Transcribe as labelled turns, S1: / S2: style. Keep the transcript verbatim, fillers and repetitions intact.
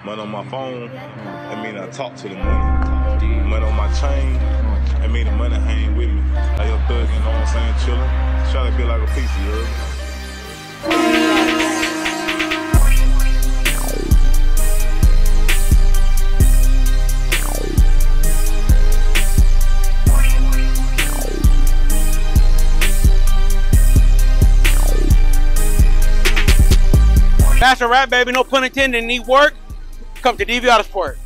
S1: Money on my phone, I mean I talk to the money. Money on my chain, I mean the money hang with me. Like your thug, you know what I'm saying, chillin'. Try to be like a piece of you.
S2: Master Rap, baby, no pun intended. Need work? Come to D V Autosport.